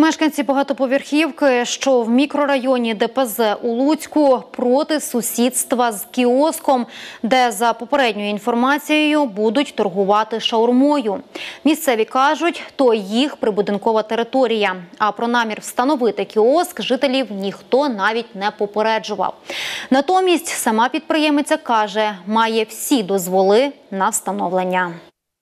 Мешканці багатоповерхівки, що в мікрорайоні ДПЗ у Луцьку, проти сусідства з кіоском, де, за попередньою інформацією, будуть торгувати шаурмою. Місцеві кажуть, то їх прибудинкова територія. А про намір встановити кіоск жителів ніхто навіть не попереджував. Натомість сама підприємиця каже, має всі дозволи на встановлення.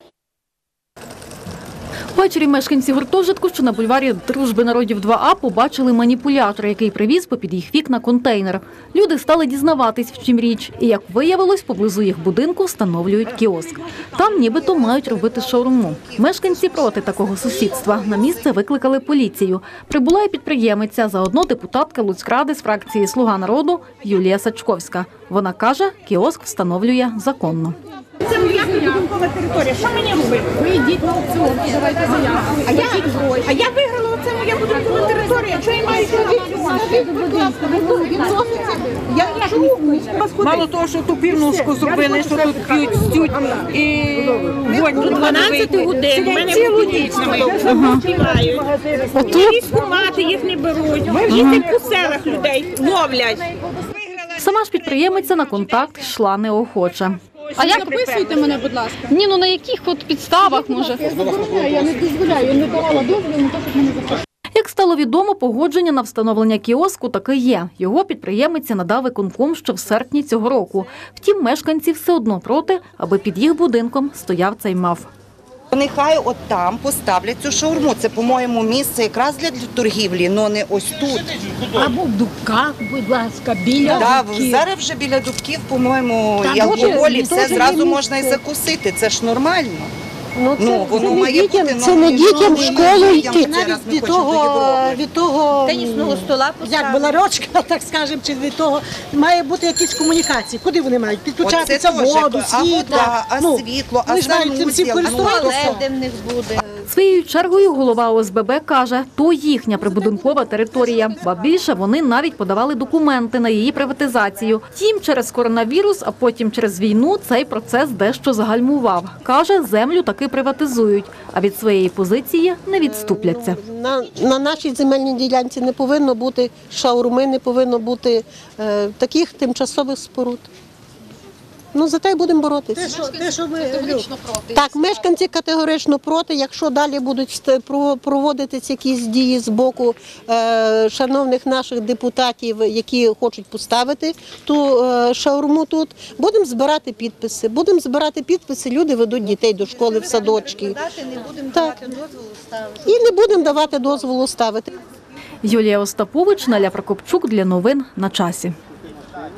Ввечері мешканці гуртожитку, що на бульварі Дружби народів 2А, побачили маніпулятор, який привіз попід їх вікна контейнер. Люди стали дізнаватись, в чим річ. І, як виявилось, поблизу їх будинку встановлюють кіоск. Там нібито мають робити шаурму. Мешканці проти такого сусідства. На місце викликали поліцію. Прибула і підприємиця, заодно депутатка Луцькради з фракції «Слуга народу» Юлія Сачковська. Вона каже, кіоск встановлює законно. Це моя прибудинкова територія. Що мені робити? Ви йдіть на аукціон, давайте заяву. А я виграла, це моя будинкова територія. Що я маю Мало того, що ту півнушку зробили, що тут п'ють, стють і вонь тут 12 годин. У мене цілу ніч співають. Військкомати їх не беруть. Їздять по селах людей, ловлять. Сама ж підприємиця на контакт йшла неохоче. А як записуйте мене, будь ласка? Ні, ну на яких от підставах, може? Я не дозволяю, я не давала дозволу, не так, як мене запрошують. Як стало відомо, погодження на встановлення кіоску таки є. Його підприємиці надав виконком ще в серпні цього року. Втім, мешканці все одно проти, аби під їх будинком стояв цей МАФ. Нехай от там поставлять цю шаурму. Це, по-моєму, місце якраз для торгівлі, але не ось тут. Або в Дубках, будь ласка, біля Дубків. Зараз вже біля Дубків, по-моєму, і алкоголі, все зразу можна і закусити. Це ж нормально. Воно має бути. Це не дітям в школу йти. Навіть від того тенісного стола як баларочка, так скажемо, чи від того має бути якісь комунікації. Куди вони мають? Підключатися воду, світло. А світло, а вони ж мають цим всім користуватися. де в них буде. Своєю чергою голова ОСББ каже, то їхня прибудинкова територія. Ба більше, вони навіть подавали документи на її приватизацію. Втім, через коронавірус, а потім через війну цей процес дещо загальмував. Каже, землю таки приватизують, а від своєї позиції не відступляться. На нашій земельній ділянці не повинно бути шаурми, не повинно бути таких тимчасових споруд. За те й будемо боротися. Так, мешканці категорично проти. Якщо далі будуть проводитися якісь дії з боку шановних наших депутатів, які хочуть поставити ту шаурму тут, будемо збирати підписи. Люди ведуть дітей до школи, в садочки. І не будемо давати дозволу ставити. Юлія Остапович, Наля Прокопчук для новин на часі.